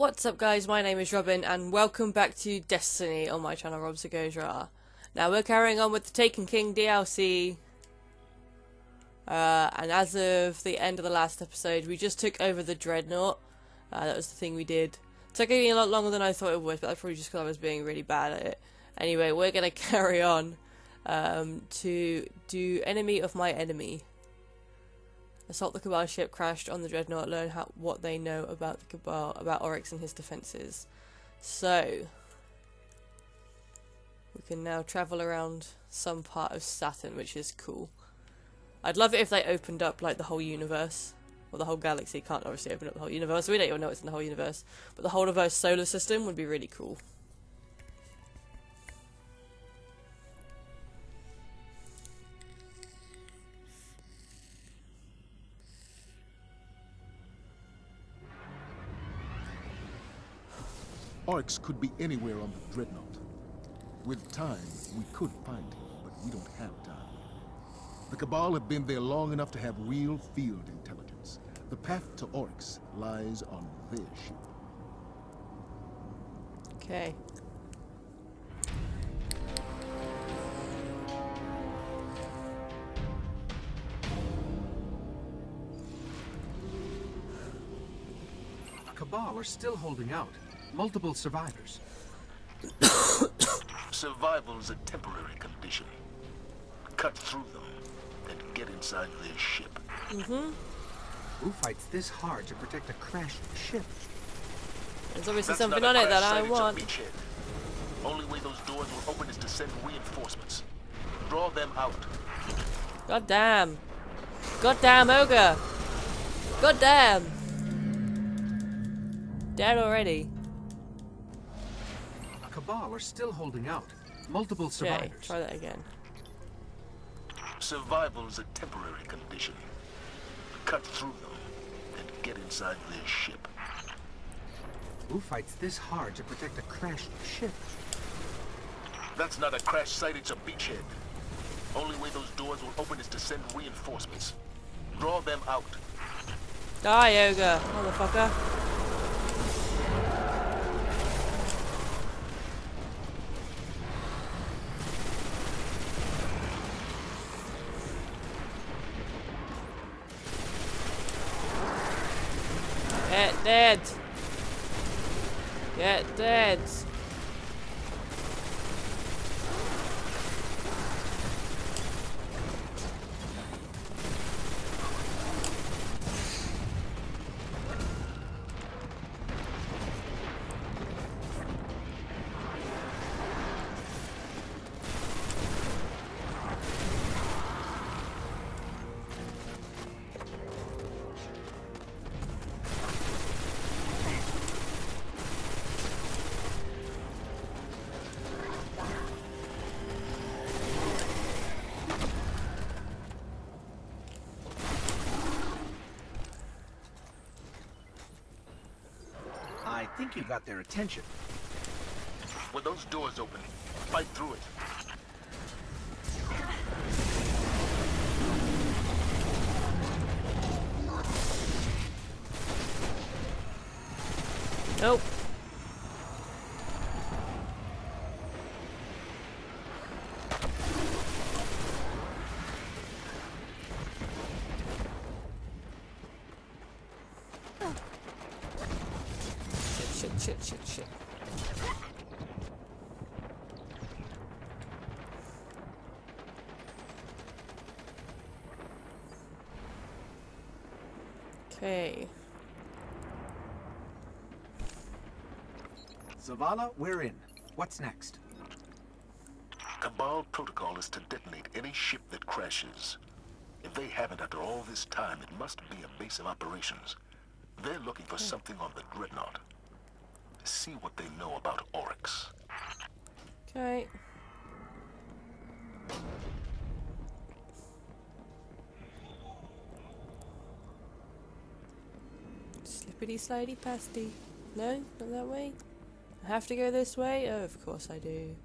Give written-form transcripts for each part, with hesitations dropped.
What's up guys, my name is Robin and welcome back to Destiny on my channel Robzagozra. Now we're carrying on with the Taken King DLC and as of the end of the last episode we just took over the Dreadnought. That was the thing we did. It took me a lot longer than I thought it would, but that's probably just because I was being really bad at it. Anyway, we're going to carry on to do Enemy of My Enemy. Assault the Cabal ship crashed on the Dreadnought. Learn what they know about the Cabal, about Oryx and his defences. So, we can now travel around some part of Saturn, which is cool. I'd love it if they opened up like the whole universe. Well, the whole galaxy can't obviously open up the whole universe. We don't even know what's in the whole universe. But the whole of our solar system would be really cool. Oryx could be anywhere on the Dreadnought. With time, we could find him, but we don't have time. The Cabal have been there long enough to have real field intelligence. The path to Oryx lies on their ship. Okay. Cabal are still holding out. Multiple survivors. Survival's a temporary condition. Cut through them and get inside their ship. Who fights this hard to protect a crashed ship? There's obviously That's something not a on it that crash I site, it's a want. beachhead. Only way those doors will open is to send reinforcements. Draw them out. God damn. God damn ogre. God damn. Dead already. Cabal are still holding out. Multiple Okay, survivors. try that again. Survival's a temporary condition. Cut through them and get inside their ship. Who fights this hard to protect a crashed ship? That's not a crash site, it's a beachhead. Only way those doors will open is to send reinforcements. Draw them out. Die, ogre, motherfucker. Get dead. Get dead. I think you got their attention. When those doors open, fight through it. Nope. Shit. Okay. Zavala, we're in. What's next? Cabal protocol is to detonate any ship that crashes. If they haven't after all this time, it must be a base of operations. They're looking for something on the Dreadnought. See what they know about Oryx. Okay. Slippity slidey pasty. No, not that way. I have to go this way? Oh, of course I do.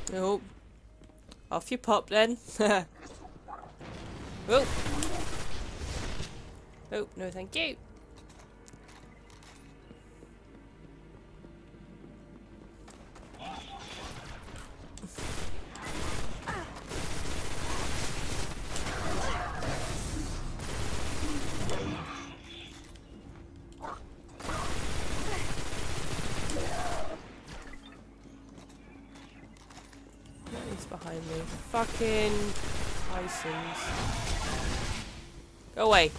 Oh. Off you pop then. Oh. Oh, no thank you. He's behind me. Fucking Tysons. Go away.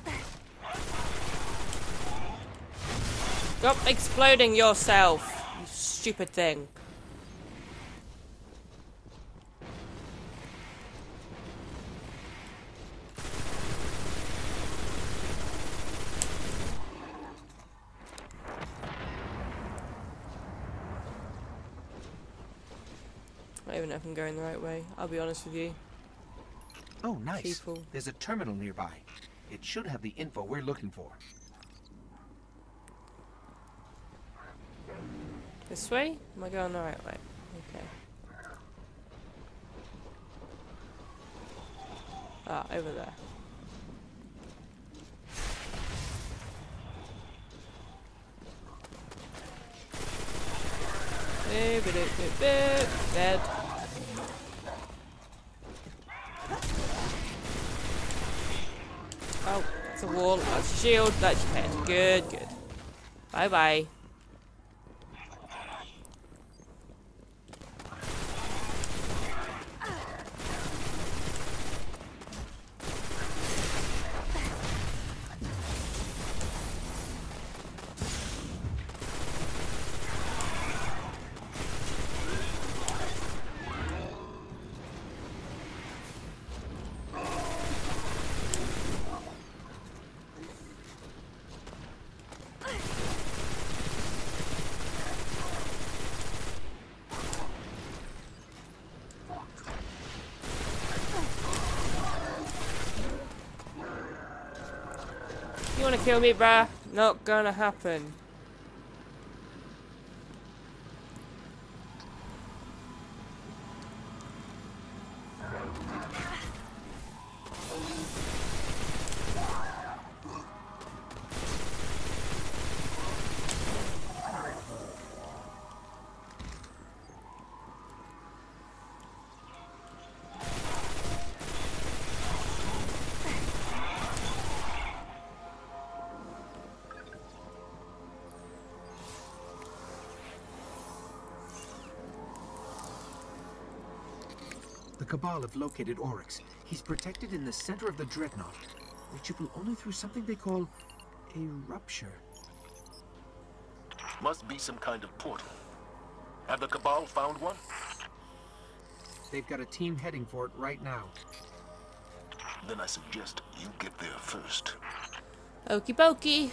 Stop exploding yourself, you stupid thing. I don't even know if I'm going the right way, I'll be honest with you. Oh, nice. People. There's a terminal nearby. It should have the info we're looking for. This way? Am I going the right way? Okay. Ah, over there. Dead. Oh, that's a wall, that's a shield, that's your pet. Good, good. Bye bye. You wanna kill me, bruh? Not gonna happen. The Cabal have located Oryx. He's protected in the center of the Dreadnought, reachable only through something they call a rupture. Must be some kind of portal. Have the Cabal found one? They've got a team heading for it right now. Then I suggest you get there first. Okie dokie.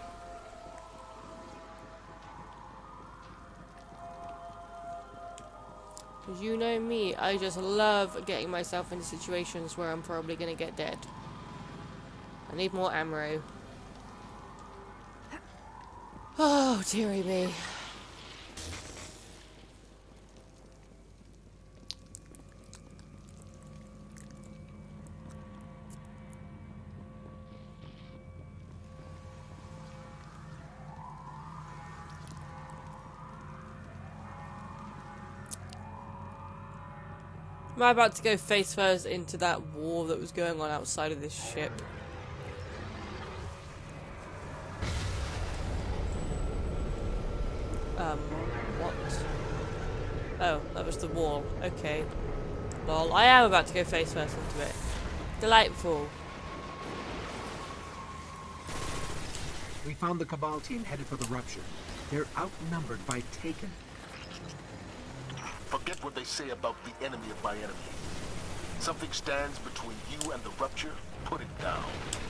Because you know me, I just love getting myself into situations where I'm probably going to get dead. I need more ammo. Oh, dearie me. Am I about to go face first into that war that was going on outside of this ship? What? Oh, that was the wall. Okay. Well, I am about to go face first into it. Delightful. We found the Cabal team headed for the rupture. They're outnumbered by Taken. Forget what they say about the enemy of my enemy. Something stands between you and the rupture, put it down.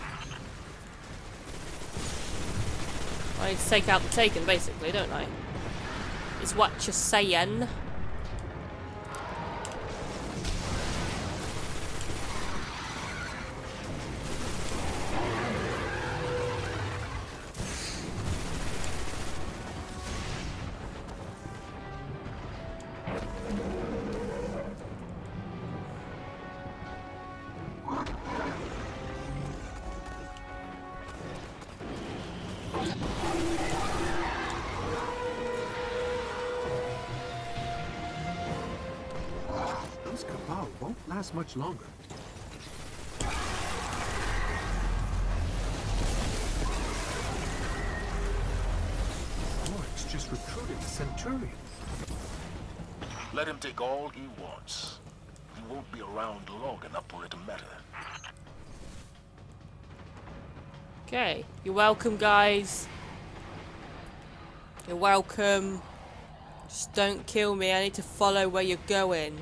I need to take out the Taken, basically, don't I? Is what you're saying. last much longer. Oryx just recruited a Centurion. Let him take all he wants. He won't be around long enough for it to matter. Okay, you're welcome, guys. You're welcome. Just don't kill me. I need to follow where you're going.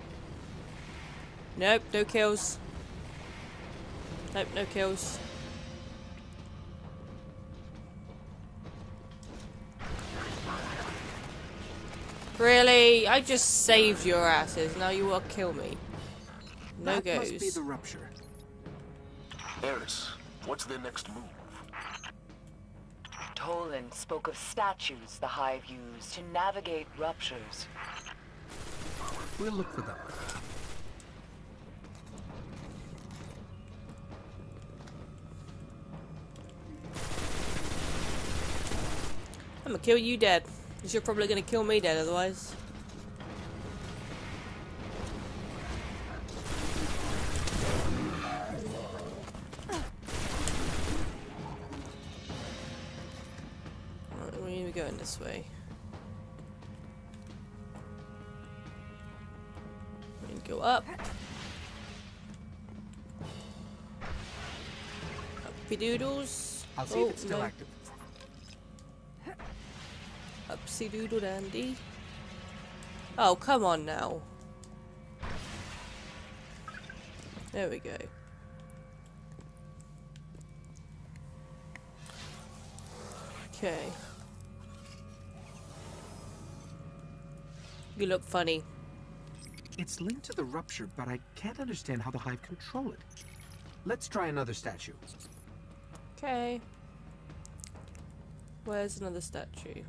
Nope, no kills. Nope, no kills. Really? I just saved your asses. Now you will kill me. No That goes. must be the rupture. Eris, what's their next move? Toland spoke of statues the Hive used to navigate ruptures. We'll look for them. I'm gonna kill you dead. Because you're probably gonna kill me dead otherwise. Alright, we need to be going this way. We need to go up. Uppy doodles. I'll see if it's still no. active. Upsy doodle dandy. Oh, come on now. There we go. Okay. You look funny. It's linked to the rupture, but I can't understand how the Hive control it. Let's try another statue. Okay. Where's another statue?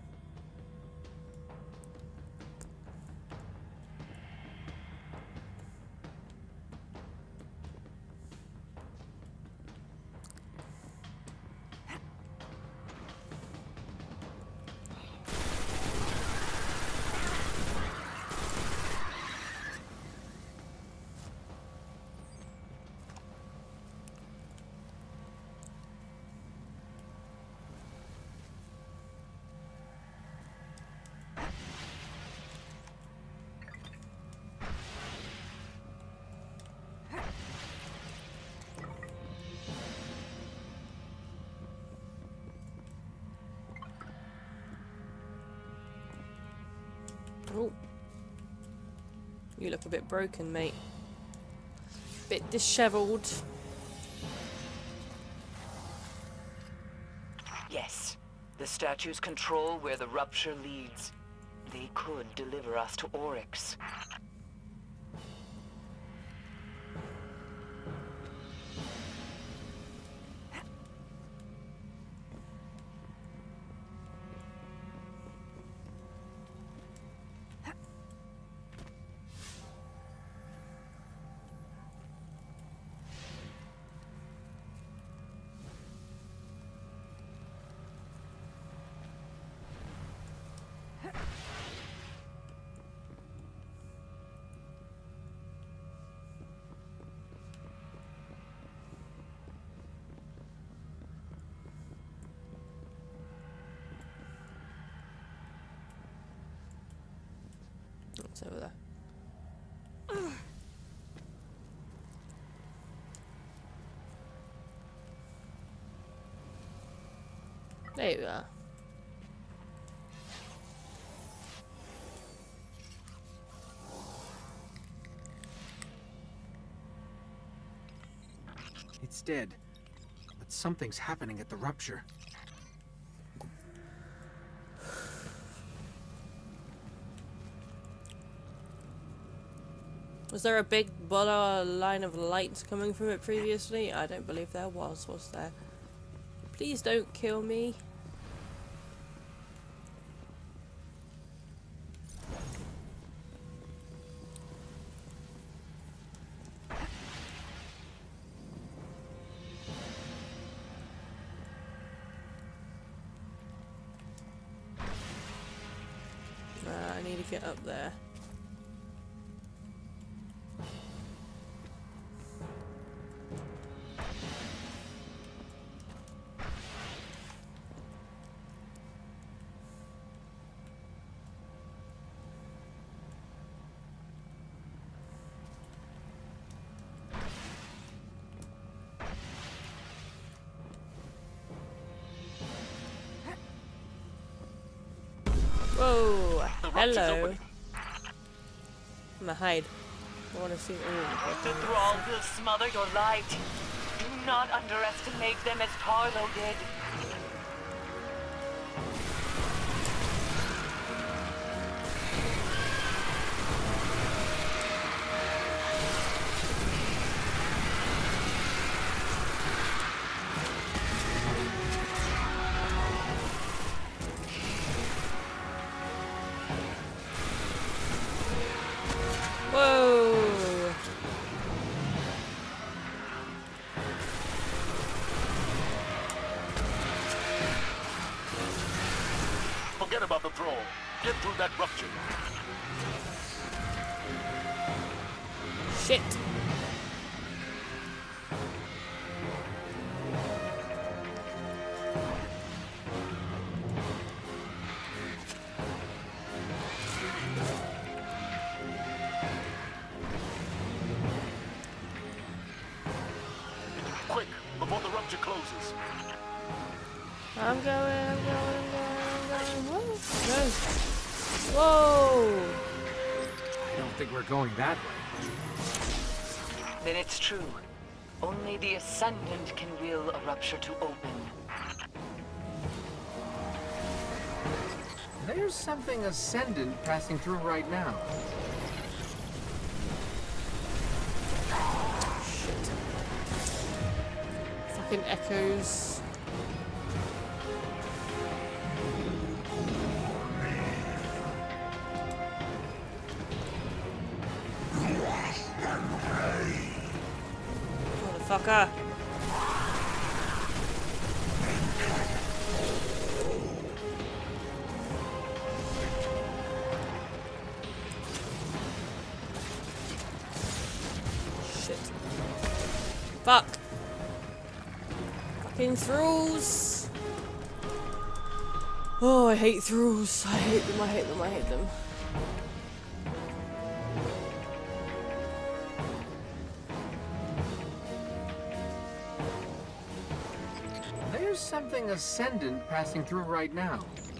Oh. You look a bit broken, mate. Bit dishevelled. Yes, the statues control where the rupture leads. They could deliver us to Oryx. What's over there? There you are. It's dead, but something's happening at the rupture. Was there a big line of light coming from it previously? I don't believe there was there? Please don't kill me. I need to get up there. Whoa! The rupture's Hello. opening. I'm gonna hide. I wanna see. Ooh, The Thrall will smother your light. Do not underestimate them as Tarlo did. whoa! Forget about the Thrall. Get through that rupture. Shit! Quick, before the rupture closes. I'm going. Whoa! Whoa! I don't think we're going that way. Then it's true. Only the Ascendant can will a rupture to open. There's something Ascendant passing through right now. Shit. Fucking echoes. Motherfucker. Shit. Fuck. Fucking thralls. Oh, I hate thralls. I hate them, I hate them, I hate them. There's something Ascendant passing through right now.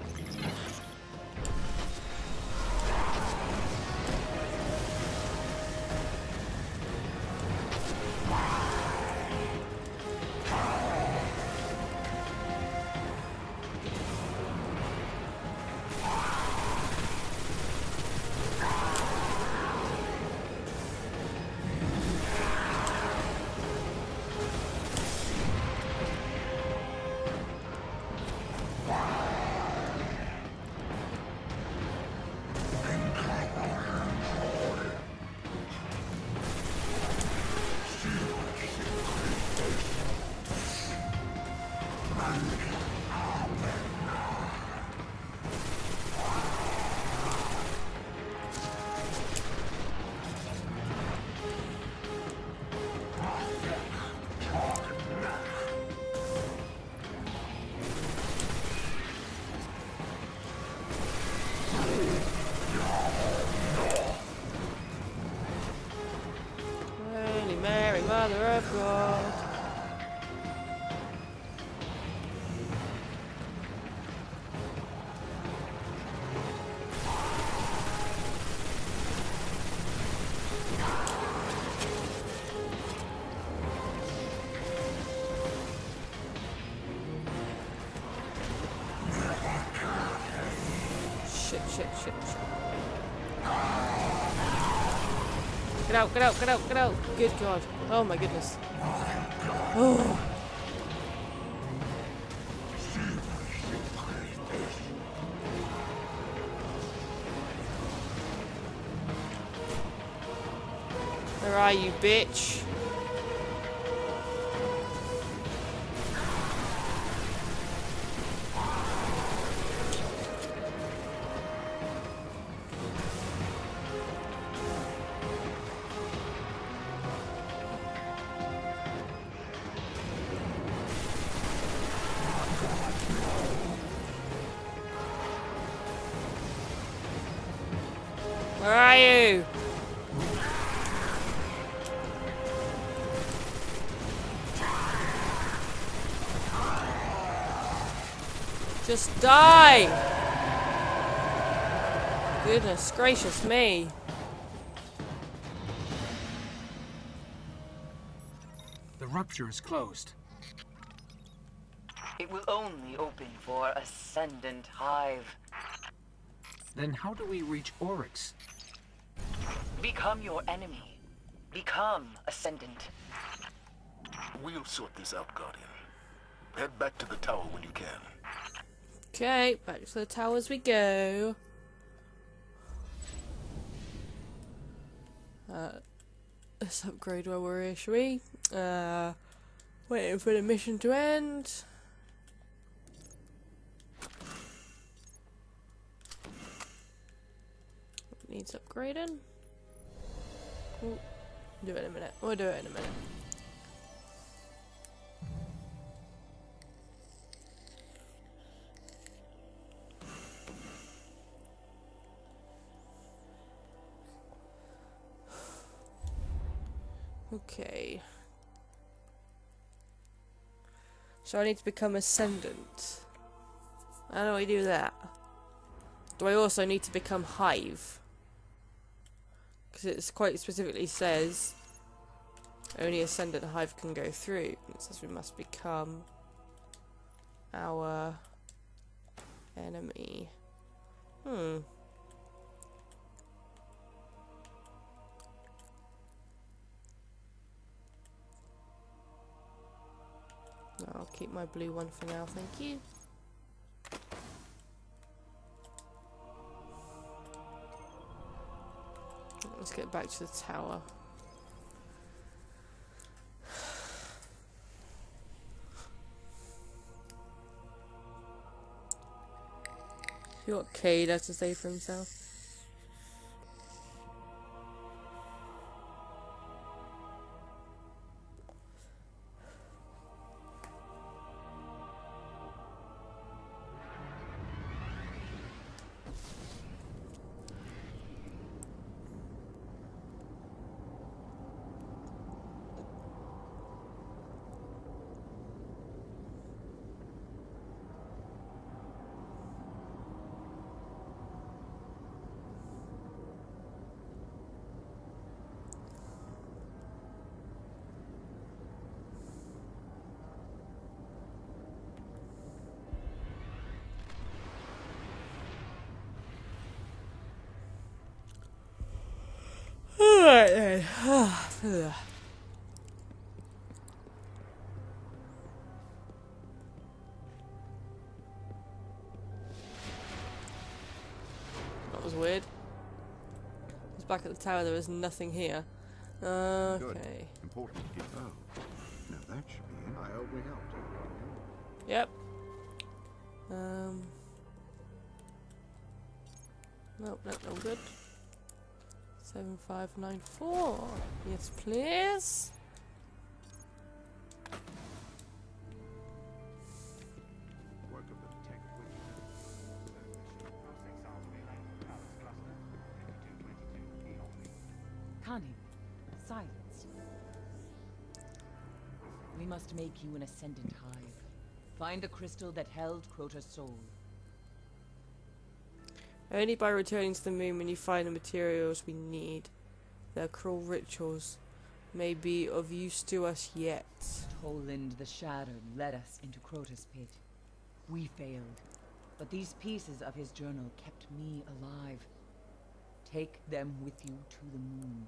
Holy Mary, Mother of God. Shit, shit, shit, shit. Get out, get out, get out, get out. Good God. Oh my goodness. Oh. Where are you, bitch? Where are you? Just die! Goodness gracious me. The rupture is closed. It will only open for Ascendant Hive. Then how do we reach Oryx? Become your enemy. Become Ascendant. We'll sort this out, Guardian. Head back to the tower when you can. Okay, back to the towers we go. Let's upgrade our warrior, shall we? Waiting for the mission to end. Needs upgrading. Ooh, do it in a minute. We'll do it in a minute. Okay. So I need to become Ascendant. How do I do that? Do I also need to become Hive? Because it quite specifically says only Ascendant Hive can go through. It says we must become our enemy. I'll keep my blue one for now, thank you. Let's get back to the tower. See what Cade has to say for himself. Alright then. That was weird. I was back at the tower, there was nothing here. Okay. Important. Oh, now that should be it. I hope we helped. Yep. Nope, that's no good. 7594. Yes, please. Work of the tech. Cunning. Silence. We must make you an Ascendant Hive. Find the crystal that held Crota's soul. Only by returning to the moon when you find the materials we need. Their cruel rituals may be of use to us yet. Toland the Shattered led us into Crota's pit. We failed, but these pieces of his journal kept me alive. Take them with you to the moon.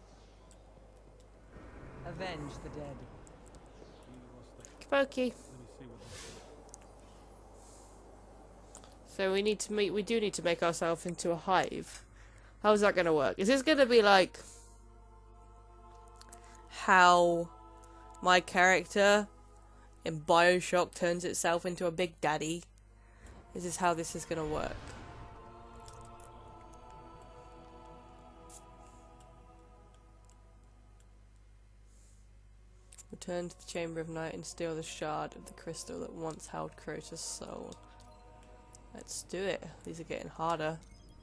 Avenge the dead. Okey-dokey. So we do need to make ourselves into a hive. How's that gonna work? Is this gonna be like how my character in BioShock turns itself into a big daddy? Is this how this is gonna work? Return to the Chamber of Night and steal the shard of the crystal that once held Crota's soul. Let's do it. These are getting harder.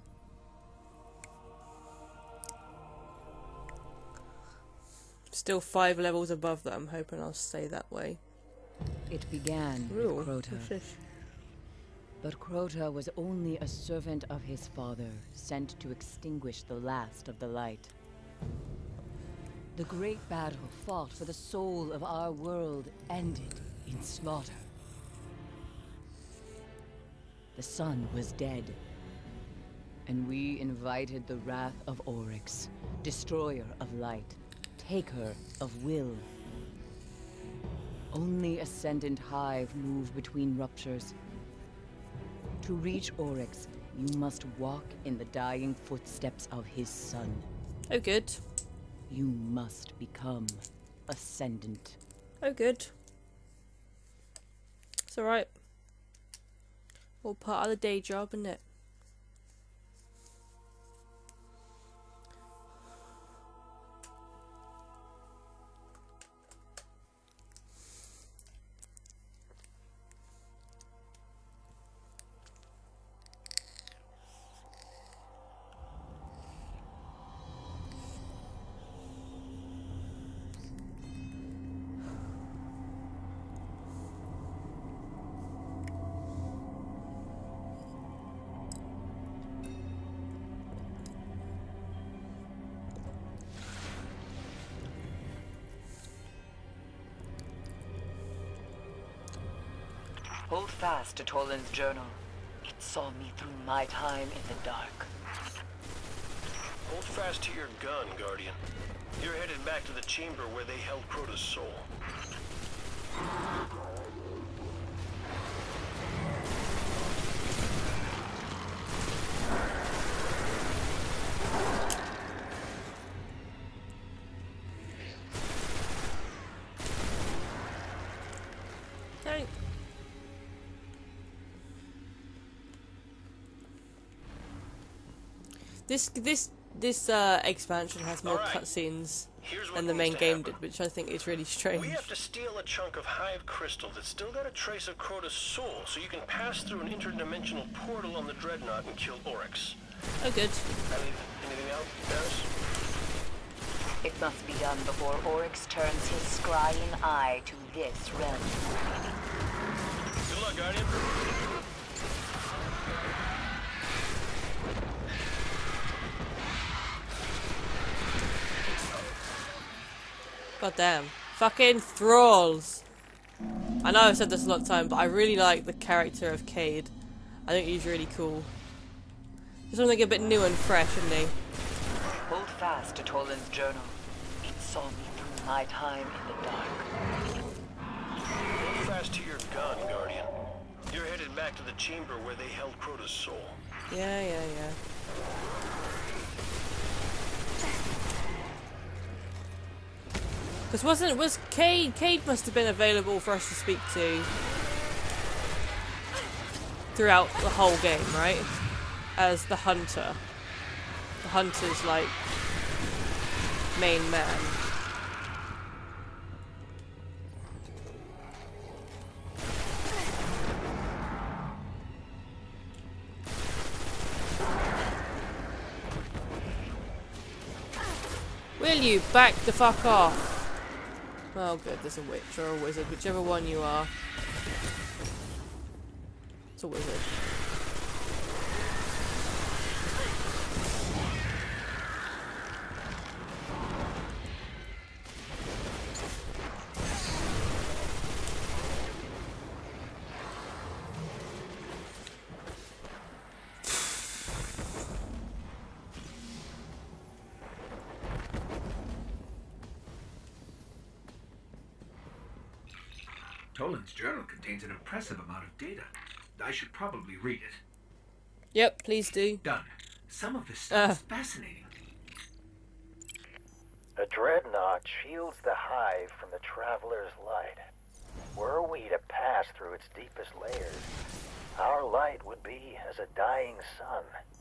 Still 5 levels above that. I'm hoping I'll stay that way. It began Ooh, with Crota. what's this? But Crota was only a servant of his father, sent to extinguish the last of the light. The great battle fought for the soul of our world ended in slaughter. The sun was dead, and we invited the wrath of Oryx, destroyer of light, taker of will. Only Ascendant Hive move between ruptures. To reach Oryx, you must walk in the dying footsteps of his son. Oh, good. You must become Ascendant. Oh, good. It's alright. All part of the day job, isn't it? Hold fast to Toland's journal. It saw me through my time in the dark. Hold fast to your gun, Guardian. You're headed back to the chamber where they held Crota's soul. Thank. This expansion has more Alright. cutscenes Here's what than the needs main to game happen. did, which I think is really strange. We have to steal a chunk of Hive crystal that's still got a trace of Crota's soul, so you can pass through an interdimensional portal on the Dreadnought and kill Oryx. Oh, good. Anything else, Paris? It must be done before Oryx turns his scrying eye to this realm. Good luck, Guardian. God damn. Fucking thralls. I know I've said this a lot of time, but I really like the character of Cade. I think he's really cool. Just something a bit new and fresh, isn't he? Hold fast to Toland's journal. It saw me through my time in the dark. Hold fast to your gun, Guardian. You're headed back to the chamber where they held Crota's soul. Yeah. Because was Cade must have been available for us to speak to throughout the whole game, right? As the hunter. The hunter's like main man. Will you back the fuck off? Oh good, there's a witch or a wizard, whichever one you are. It's a wizard. Toland's journal contains an impressive amount of data. I should probably read it. Yep, please do. Done. Some of this stuff is fascinating. A dreadnought shields the hive from the traveler's light. Were we to pass through its deepest layers, our light would be as a dying sun.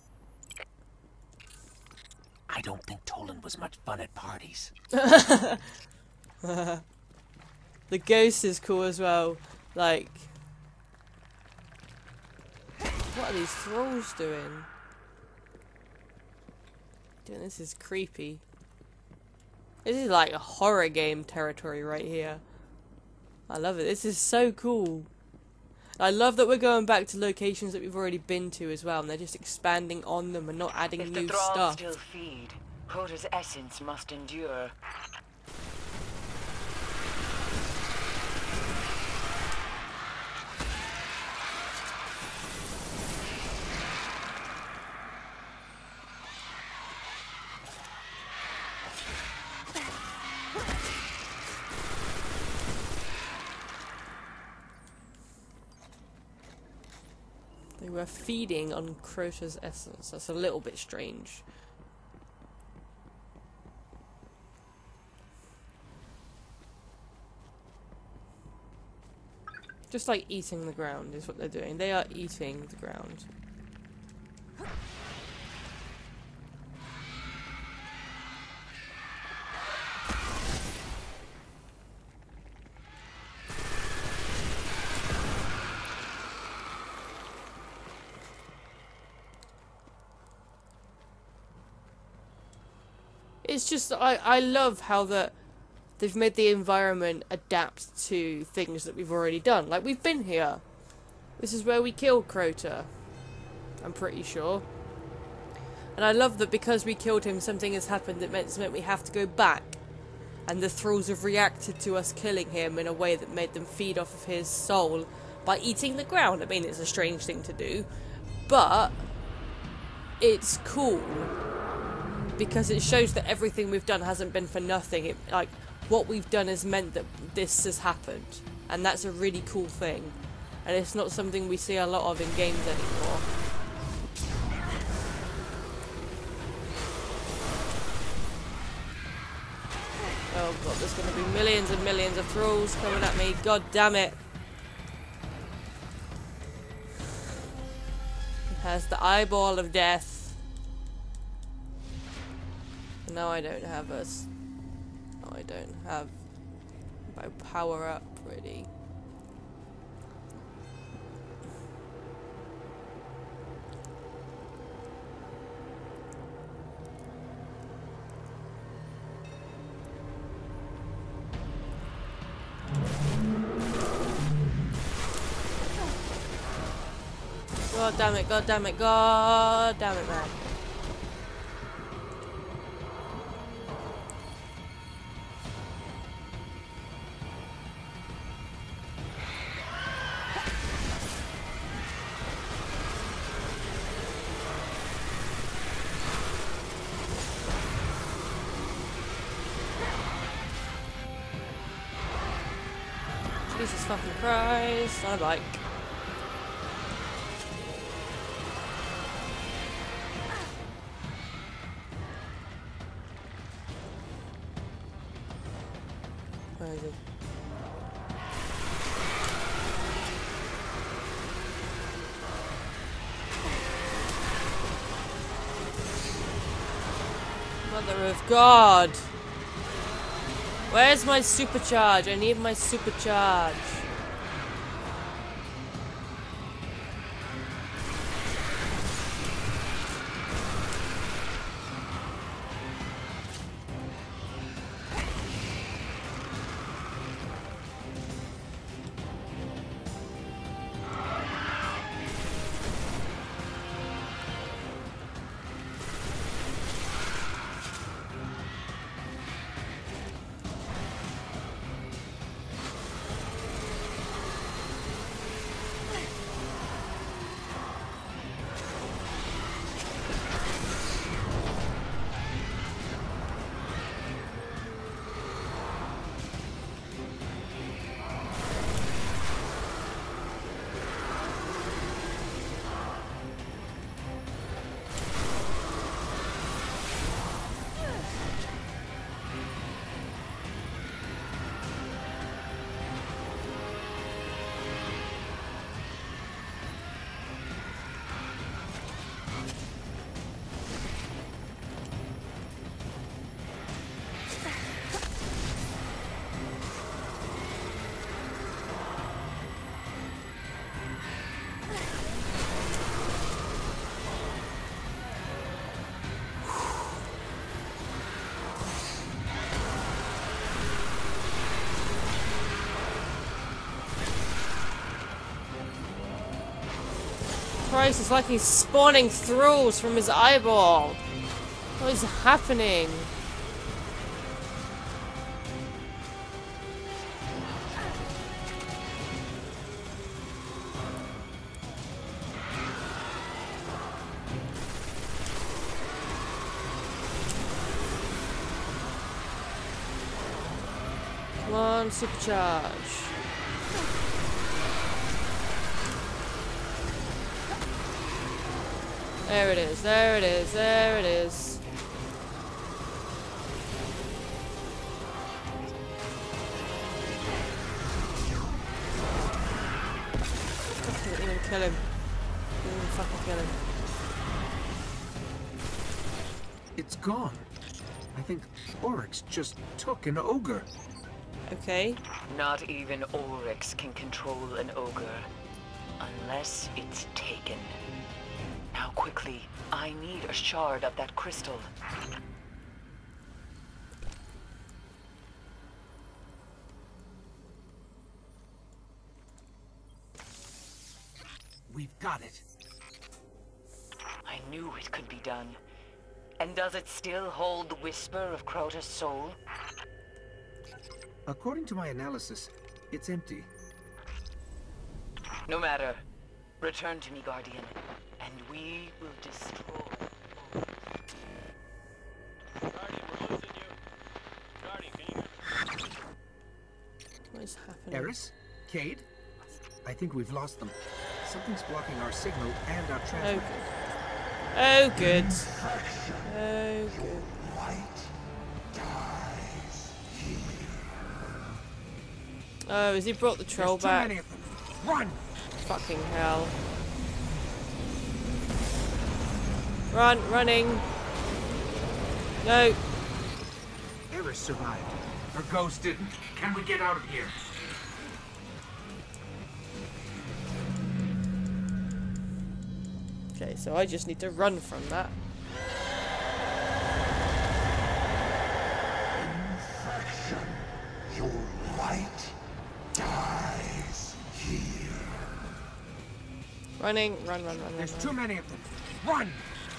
I don't think Toland was much fun at parties. The ghost is cool as well. Like, what are these thralls doing? Dude, this is creepy. This is like a horror game territory right here. I love it. This is so cool. I love that we're going back to locations that we've already been to as well, and they're just expanding on them and not adding If the new thralls stuff. still feed, Crota's essence must endure. They were feeding on Crota's essence. That's a little bit strange. Just like eating the ground is what they're doing. They are eating the ground. It's just, I love how they've made the environment adapt to things that we've already done. Like, we've been here. This is where we killed Crota, I'm pretty sure. And I love that because we killed him, something has happened that meant we have to go back. And the thralls have reacted to us killing him in a way that made them feed off of his soul by eating the ground. I mean, it's a strange thing to do, but it's cool. Because it shows that everything we've done hasn't been for nothing. Like, what we've done has meant that this has happened. And that's a really cool thing. And it's not something we see a lot of in games anymore. Oh god, there's going to be millions and millions of thralls coming at me. God damn it. It has the eyeball of death. No, I don't have I don't have my power up ready. God damn it, god damn it, god damn it, man. Jesus fucking Christ, on a bike. Where is he? Mother of God! Where's my supercharge? I need my supercharge. Christ, it's like he's spawning thralls from his eyeball. What is happening? Come on, supercharge. There it is, there it is, there it is. I didn't even kill him. Didn't even fucking kill him. It's gone. I think Oryx just took an ogre. Okay. Not even Oryx can control an ogre. Unless it's taken. Now quickly, I need a shard of that crystal. We've got it. I knew it could be done. And does it still hold the whisper of Crota's soul? According to my analysis, it's empty. No matter. Return to me, Guardian, and we will destroy. Guardian, we're losing you. Guardian, can you hear me? What is happening? Eris? Cade? I think we've lost them. Something's blocking our signal and our transmitter. Oh good. Oh good. Oh, has he brought the troll There's too back? many of them. Run! Fucking hell. Run, running. No. Eris survived. Her ghost didn't. Can we get out of here? Okay, so I just need to run from that. Infection. Your light dies here. Running, run, run, run, There's run. too many of them. Run!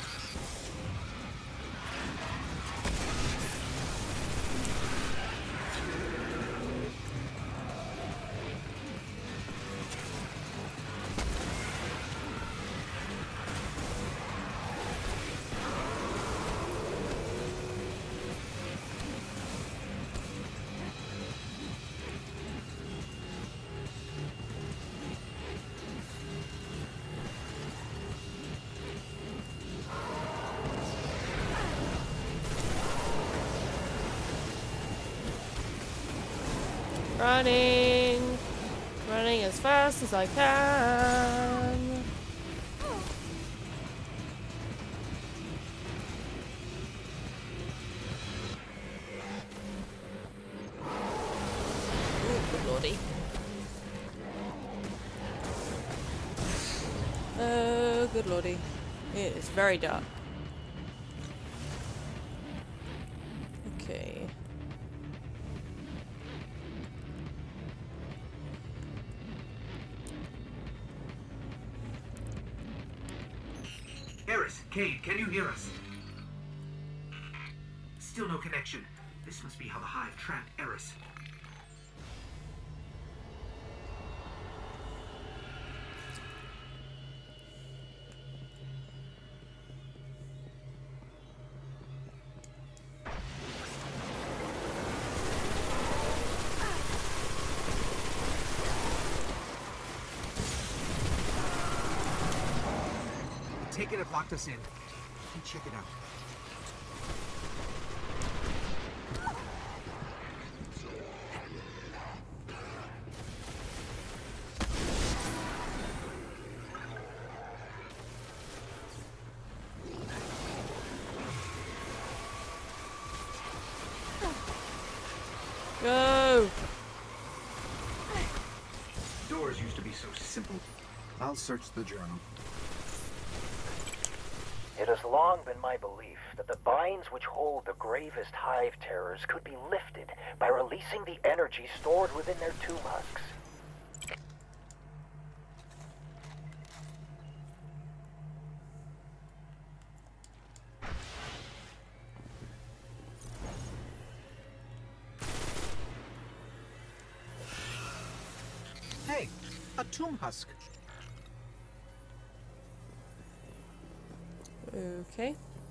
Running. Running as fast as I can. Ooh, good lordy. Oh, good lordy. It is very dark. Okay. Eris, Cade, can you hear us? Still no connection. This must be how the Hive trapped Eris. Taken it locked us in. Let me check it out. Go! Doors used to be so simple. I'll search the journal. It has long been my belief that the binds which hold the gravest Hive terrors could be lifted by releasing the energy stored within their tomb husks. A tomb husk. Okay.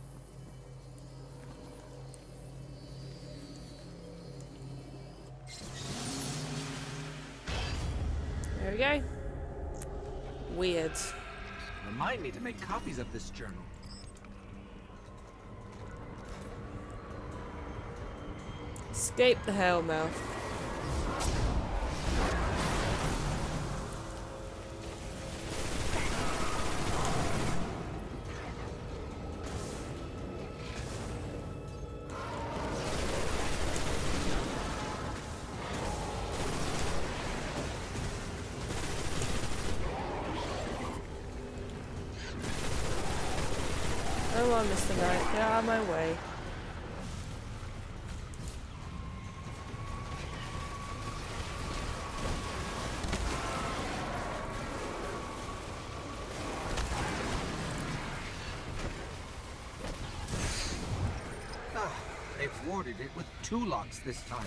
There we go. Weird. Remind me to make copies of this journal. Escape the Hellmouth. Come on, Mr. Knight, get out of my way. They've warded it with 2 locks this time.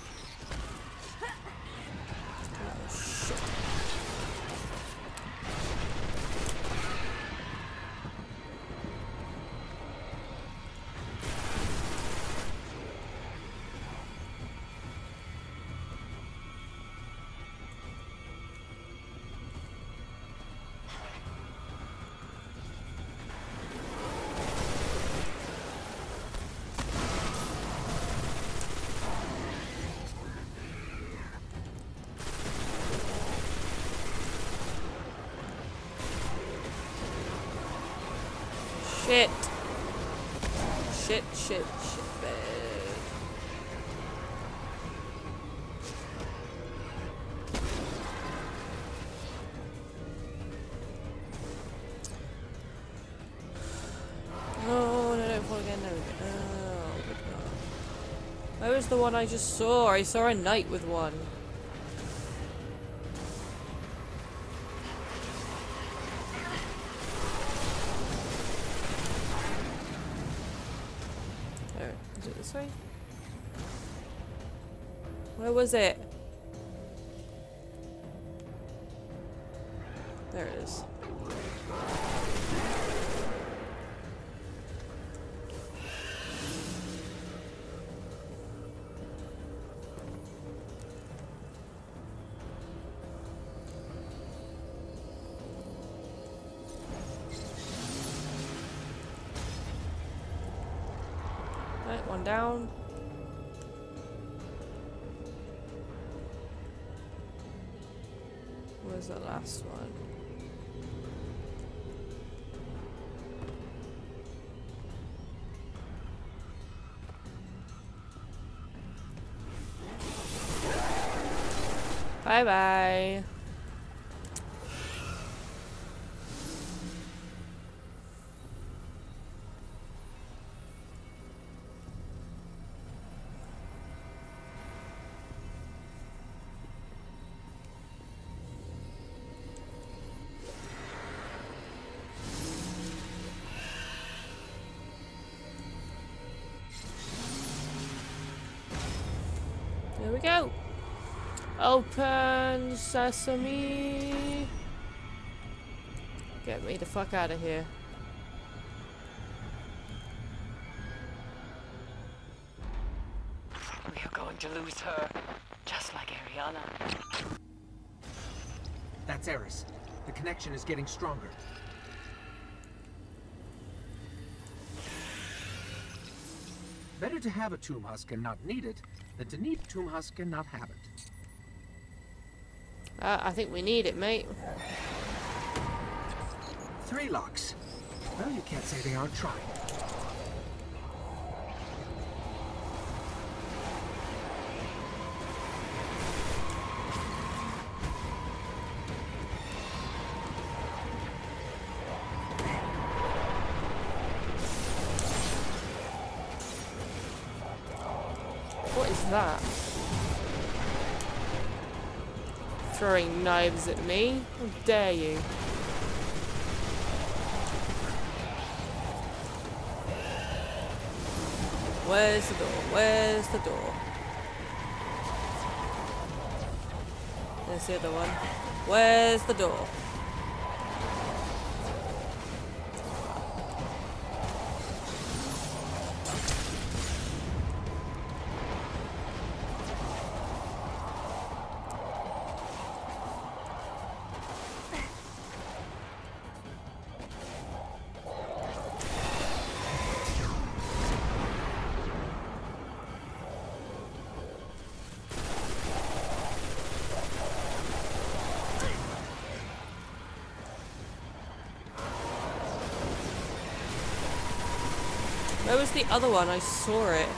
Shit. Shit, bad. Oh, no, don't fall again. There we go. Oh, good God. Where was the one I just saw? I saw a knight with one. Is it this way? Where was it? There it is. Right, one down. Where's the last one? Bye bye. There we go. Open sesame. Get me the fuck out of here. We are going to lose her, just like Ariana. That's Eris. The connection is getting stronger. Better to have a tomb husk and not need it, than to need a tomb husk and not have it. I think we need it, mate. 3 locks. Well, you can't say they aren't trying. What is that? Throwing knives at me? How dare you? Where's the door? Where's the door? There's the other one. Where's the door? Where was the other one? I saw it.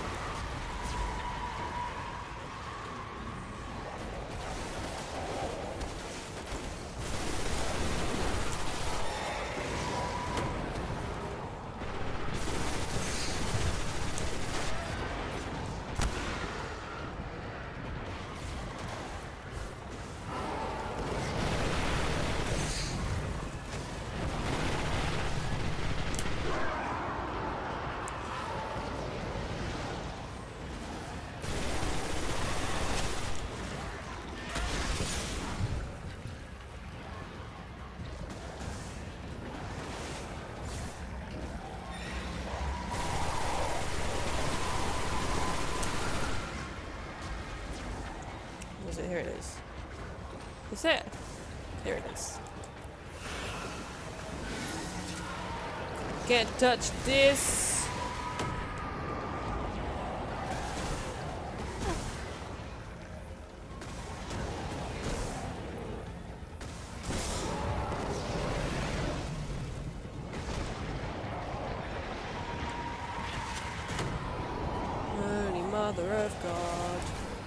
Here it is. Is it? Here it is. Can't touch this. Holy Mother of God.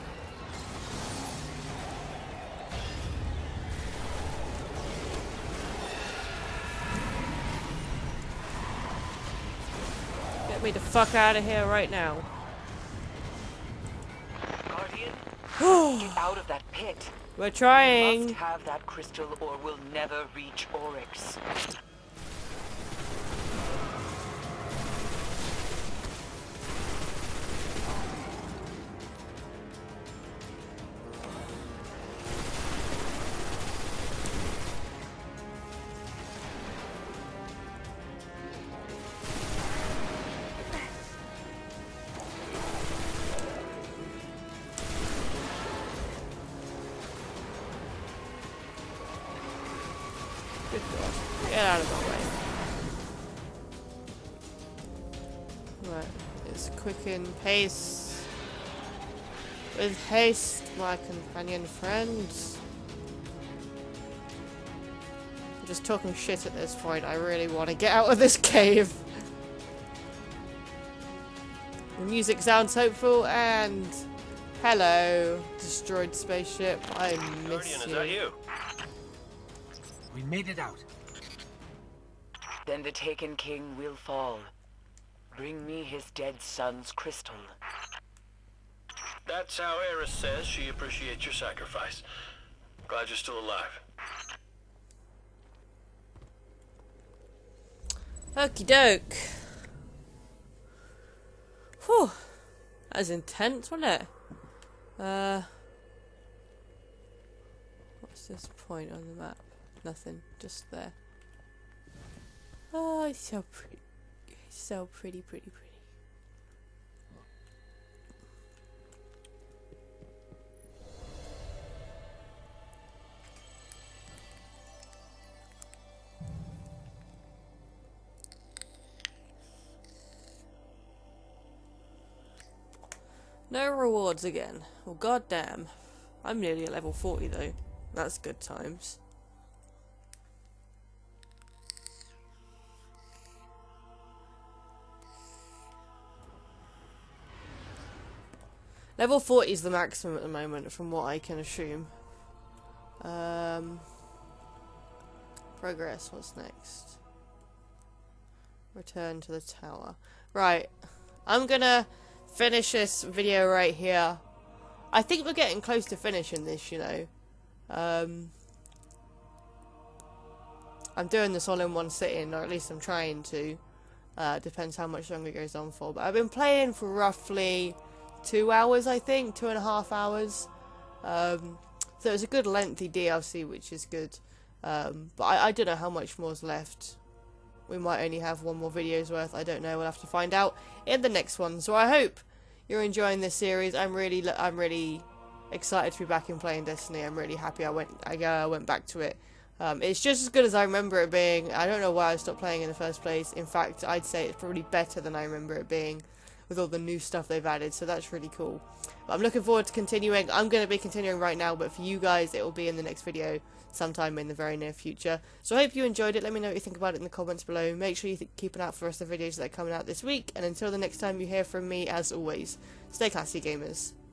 Get me the fuck out of here right now. Guardian, get out of that pit. We're We trying. must have that crystal or we'll never reach Oryx. Good God. Get out of my way. Right. It's quicken pace. With haste, my companion friends. I'm just talking shit at this point. I really want to get out of this cave. The music sounds hopeful and... Hello, destroyed spaceship. I miss Guardian, is you. that you? We made it out. Then the Taken King will fall. Bring me his dead son's crystal. That's how Eris says she appreciates your sacrifice. Glad you're still alive. Okie doke. Whew. That was intense, wasn't it? What's this point on the map? Nothing, just there. Oh, it's so pretty. It's so pretty, pretty, pretty. No rewards again. Well, goddamn. I'm nearly at level 40 though. That's good times. Level 40 is the maximum at the moment, from what I can assume. Progress, what's next? Return to the tower. Right, I'm gonna finish this video right here. I think we're getting close to finishing this, you know. I'm doing this all in one sitting, or at least I'm trying to. Depends how much longer it goes on for. But I've been playing for roughly 2 hours, I think, 2.5 hours. So it's a good lengthy DLC, which is good. But I don't know how much more's left. We might only have one more video's worth. I don't know. We'll have to find out in the next one. So I hope you're enjoying this series. I'm really excited to be back in playing Destiny. I'm really happy I went back to it. It's just as good as I remember it being. I don't know why I stopped playing in the first place. In fact, I'd say it's probably better than I remember it being with all the new stuff they've added, so that's really cool. But I'm looking forward to continuing. I'm going to be continuing right now, but for you guys, it will be in the next video sometime in the very near future. So I hope you enjoyed it. Let me know what you think about it in the comments below. Make sure you keep an eye out for the rest of the videos that are coming out this week, and until the next time you hear from me, as always, stay classy, gamers.